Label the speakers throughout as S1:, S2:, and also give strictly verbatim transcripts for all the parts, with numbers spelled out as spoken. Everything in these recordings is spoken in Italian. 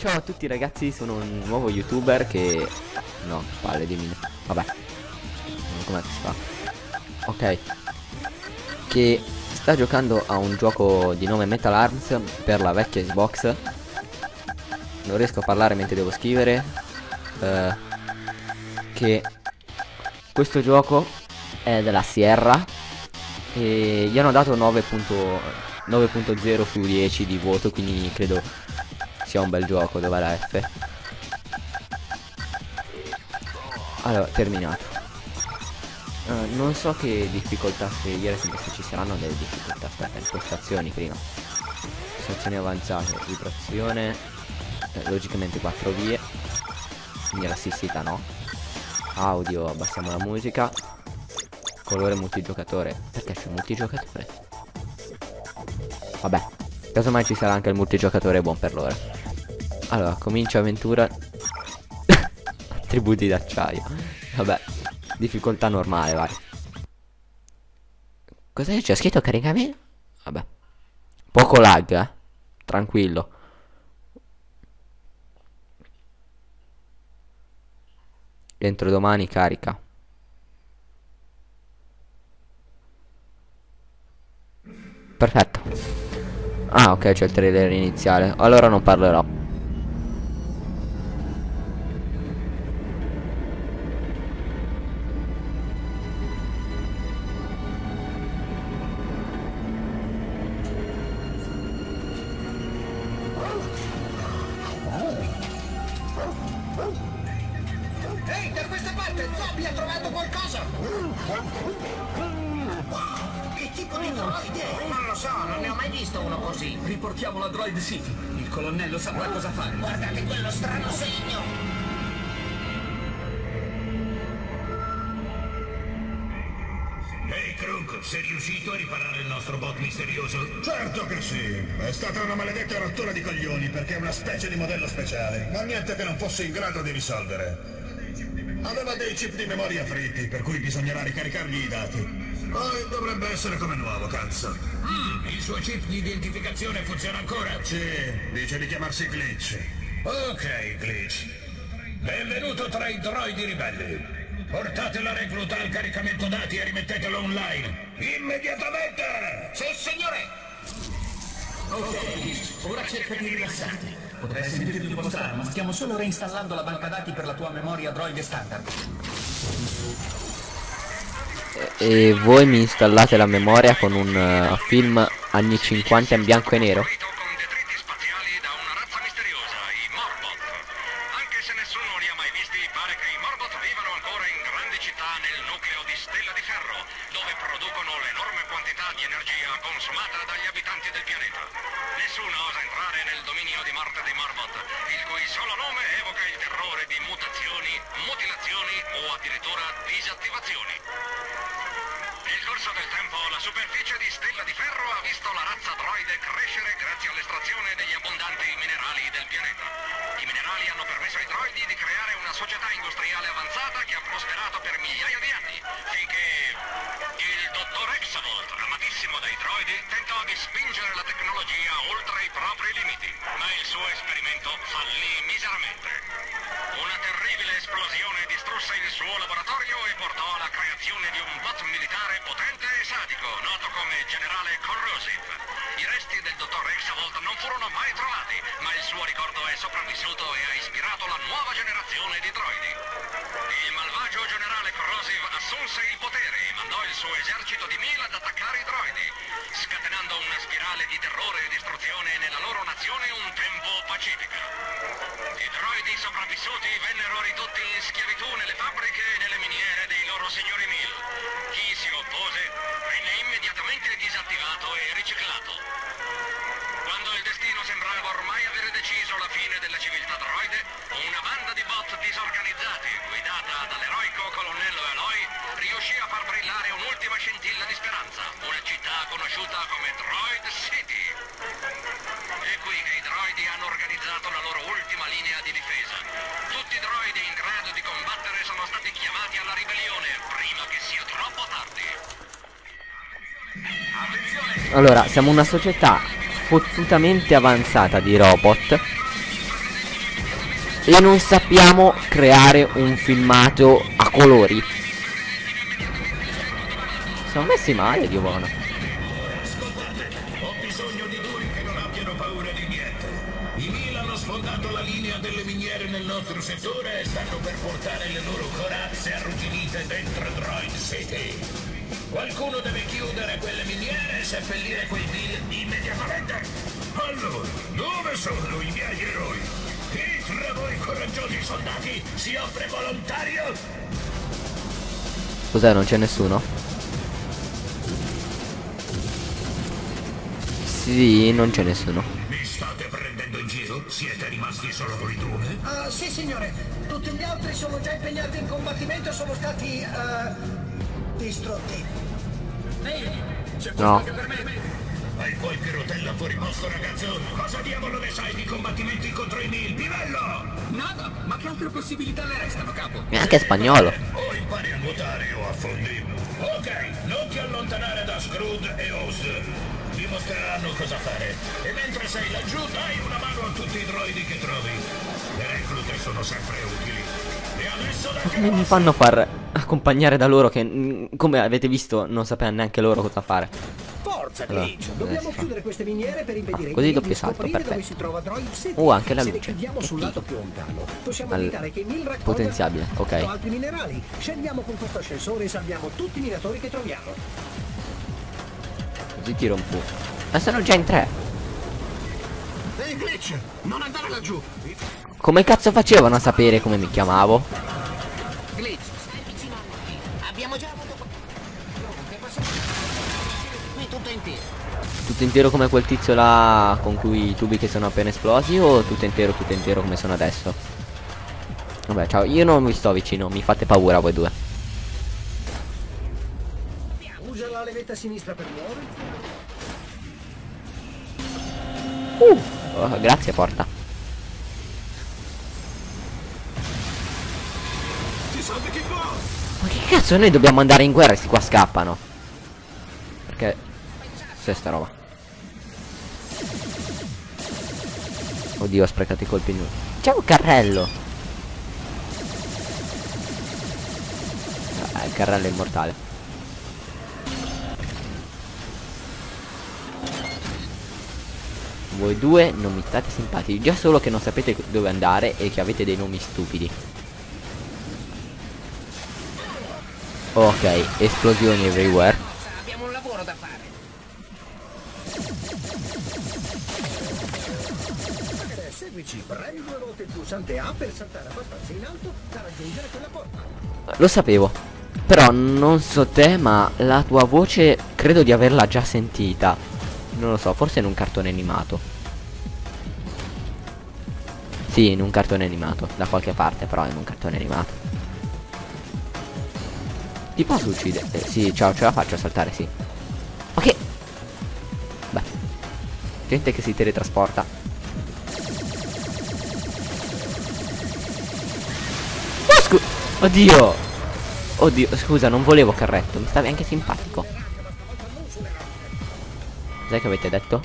S1: Ciao a tutti ragazzi, sono un nuovo youtuber che... No, palle di mine. Vabbè. Come si fa? Ok. Che sta giocando a un gioco di nome Metal Arms per la vecchia Xbox. Non riesco a parlare mentre devo scrivere. eh, Che questo gioco è della Sierra e gli hanno dato nove punto zero su dieci di voto, quindi credo sia un bel gioco. Dov'è la F? Allora, terminato. uh, Non so che difficoltà scegliere, quindi se ci saranno delle difficoltà. Aspetta, impostazioni prima. Impostazioni avanzate, vibrazione, eh, logicamente quattro vie, quindi l'assistita no. Audio, abbassiamo la musica. Colore multigiocatore. Perché c'è multigiocatore? Vabbè, casomai ci sarà anche il multigiocatore buon per loro. Allora, comincia avventura. Attributi d'acciaio. Vabbè, difficoltà normale, vai. Cos'è? C'è scritto caricamento? Vabbè. Poco lag, eh? Tranquillo. Entro domani carica. Perfetto. Ah, ok, c'è il trailer iniziale. Allora non parlerò.
S2: Ehi, da questa parte Zombie ha trovato qualcosa! Che tipo di droide? Non lo so, non ne ho mai visto uno così.
S3: Riportiamo la Droid City. Il colonnello saprà cosa fare.
S2: Guardate quello strano segno!
S4: Ehi, Krunk, sei riuscito a riparare il nostro bot misterioso?
S5: Certo che sì, è stata una maledetta rottura di coglioni perché è una specie di modello speciale, ma niente che non fosse in grado di risolvere. Aveva dei chip di memoria fritti, per cui bisognerà ricaricargli i dati. Poi dovrebbe essere come nuovo, cazzo.
S4: Mm, il suo chip di identificazione funziona ancora?
S5: Sì, dice di chiamarsi Glitch.
S4: Ok, Glitch. Benvenuto tra i droidi ribelli. Portate la recluta al caricamento dati e rimettetelo online. Immediatamente!
S2: Sì, signore!
S3: Ok, ora cerca di rilassarti. Potrai sentirti un po' strano, ma stiamo solo reinstallando la banca dati per la tua memoria Droid standard.
S1: E voi mi installate la memoria con un uh, film anni cinquanta in bianco e nero?
S4: Con detriti spaziali da una razza misteriosa, i Morbot. Anche se nessuno li ha mai visti, pare che i Morbot vivano ancora in grandi città nel nucleo di Stella di Ferro, dove producono l'enorme quantità di energia consumata dagli abitanti del pianeta. Nessuno osa entrare nel dominio di morte dei Morbot, il cui solo nome evoca il terrore di mutazioni, mutilazioni o addirittura disattivazioni. Nel corso del tempo, la superficie di Stella di Ferro ha visto la razza droide crescere grazie all'estrazione degli abbondanti minerali del pianeta. I minerali hanno permesso ai droidi di creare una società industriale avanzata che ha prosperato per migliaia di anni, finché il dottor Exavolt, amatissimo dai droidi, tentò di spingere la tecnologia oltre i propri limiti, ma il suo esperimento fallì miseramente. Una terribile esplosione distrusse il suo laboratorio e portò alla creazione di un bot militare potente e sadico, noto come Generale Corrosive. I resti del dottor Exavolt non furono mai trovati, ma il suo ricordo è sopravvissuto e ha ispirato la nuova generazione di droidi. Il malvagio Generale Corrosive assunse il potere e mandò il suo esercito di mila ad attaccare i droidi, scatenando una spirale di terrore e distruzione nella loro nazione un tempo pacifica. I droidi sopravvissuti vennero ridotti in schiavitù nelle fabbriche e nelle miniere dei loro signori Mil. Chi si oppose venne immediatamente disattivato e riciclato. Quando il destino sembrava ormai avere deciso la fine della civiltà droide, una banda di bot disorganizzati, guidata dall'eroico colonnello Eloy, riuscì a far brillare un'ultima scintilla di speranza, una città conosciuta come Droid City. È qui che i droidi hanno organizzato la loro ultima linea di difesa. Tutti i droidi in grado di combattere sono stati chiamati alla ribellione prima che sia troppo tardi.
S1: Allora, siamo una società fottutamente avanzata di robot e non sappiamo creare un filmato a colori. Siamo messi male, Dio buono.
S5: Ascoltate, ho bisogno di due che non abbiano paura di niente. I Mil hanno sfondato la linea delle miniere nel nostro settore e stanno per portare le loro corazze arrugginite dentro Droid City. Qualcuno deve chiudere quelle miniere e seppellire quei Mil immediatamente. Allora, dove sono i miei eroi? Chi tra voi coraggiosi soldati si offre volontario?
S1: Cos'è, non c'è nessuno? Sì, non c'è nessuno.
S5: Mi state prendendo in giro? Siete rimasti solo voi due?
S2: Ah, sì, signore. Tutti gli altri sono già impegnati in combattimento e sono stati, eh, distrutti.
S1: No.
S5: Hai qualche rotella fuori posto, ragazzo? Cosa diavolo ne sai di combattimenti contro i Mil? Pivello!
S3: Nada, ma che altre possibilità le restano, capo?
S1: E anche spagnolo.
S5: O impari a nuotare o affondi. Ok, non ti allontanare da Scrooge e Host. Ti mostreranno cosa fare. E mentre sei laggiù, dai una mano a tutti i droidi che trovi. Le reclute sono sempre utili. E adesso da
S1: Come mi fanno far accompagnare da loro che, mm, come avete visto, non sapevano neanche loro cosa fare.
S2: Forza,
S1: Allora,
S2: Glitch!
S1: dove
S2: Dobbiamo
S1: si fa?
S2: chiudere queste miniere per impedire
S1: Ah, così
S2: ai Mil
S1: doppio
S2: di
S1: salto,
S2: scoprire
S1: perfetto.
S2: dove si trova Droid City.
S1: Oh, anche la
S2: Se le
S1: luce.
S2: chiudiamo
S1: Che
S2: sul lato
S1: figo.
S2: più lontano, possiamo
S1: Al-
S2: evitare che i Mil raccolgano
S1: potenziabile, ok.
S2: altri minerali. Scendiamo con questo ascensore e salviamo tutti i minatori che troviamo.
S1: Così tiro un po'. Ma sono già in tre.
S3: Ehi, Glitch, non andare laggiù.
S1: Come cazzo facevano a sapere come mi chiamavo?
S2: Glitch, stai vicino a noi. Abbiamo già avuto... Che possiamo... Qui tutto intero.
S1: Tutto intero come quel tizio là con cui i tubi che sono appena esplosi, o tutto intero, tutto intero come sono adesso? Vabbè, ciao, io non vi sto vicino, mi fate paura voi due.
S2: Usa la levetta sinistra per muoverti.
S1: Oh, grazie, porta. Ma che cazzo, noi dobbiamo andare in guerra e sti qua scappano. Perché c'è sta roba. Oddio, ho sprecato i colpi in... C'è un carrello. Ah, il carrello è immortale. Voi due non mi state simpatici. Già solo che non sapete dove andare e che avete dei nomi stupidi. Ok, esplosioni everywhere.
S2: Abbiamo un lavoro da fare. Seguici, premi due volte il pulsante A per saltare abbastanza in alto da raggiungere quella porta.
S1: Lo sapevo. Però non so te, ma la tua voce credo di averla già sentita. Non lo so, forse in un cartone animato. Sì, in un cartone animato. Da qualche parte, però in un cartone animato. Ti posso uccidere? Eh, sì, ciao, ce la faccio a saltare, sì. Ok. Beh. Gente che si teletrasporta. Oh, scu- Oddio. Oddio, scusa, non volevo carretto. Mi stavi anche simpatico. Cos'è che avete detto?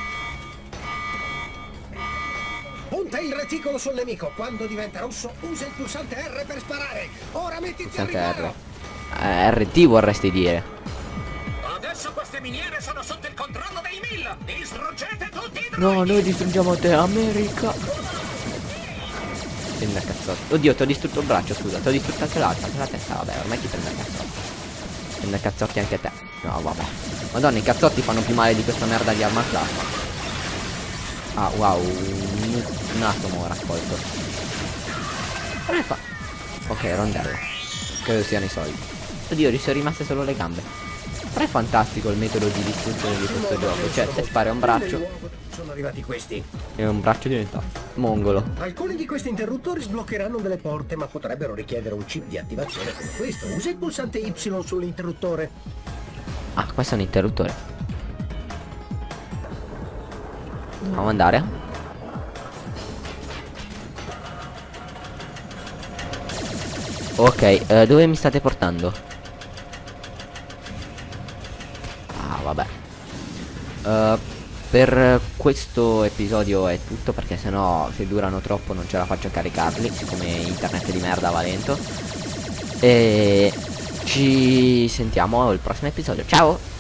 S2: Punta il reticolo sul nemico. Quando diventa rosso, usa il pulsante R per sparare. Ora mettiti
S1: Pulsante
S2: al
S1: R.
S2: riparo.
S1: Eh, R T vorresti dire.
S3: Adesso queste miniere sono sotto il controllo dei Mil. Distruggete tutti i droidi.
S1: No, noi distruggiamo te, America. Prendi a cazzotti. Oddio, ti ho distrutto il braccio, scusa. Ti ho distrutto anche l'altra, anche la testa. Vabbè, ormai ti prende a cazzotti. Prende a cazzotti anche te. No, vabbè. Madonna, i cazzotti fanno più male di questa merda di arma class. Ah, wow. Un, un atomo ho raccolto. Come fa? Ok, rondello. Credo siano i soldi. Oddio, gli sono rimaste solo le gambe. Però è fantastico il metodo di distruzione di questo gioco. Cioè, se spari a un braccio
S2: Sono arrivati questi.
S1: e un braccio diventa mongolo.
S2: Alcuni di questi interruttori sbloccheranno delle porte, ma potrebbero richiedere un chip di attivazione come questo. Usa il pulsante Y sull'interruttore.
S1: Ah, questo è un interruttore. Dobbiamo andare. Ok, eh, dove mi state portando? Ah, vabbè. Eh, per questo episodio è tutto, perché sennò se durano troppo non ce la faccio a caricarli, siccome internet di merda va lento. E ci sentiamo al prossimo episodio. Ciao!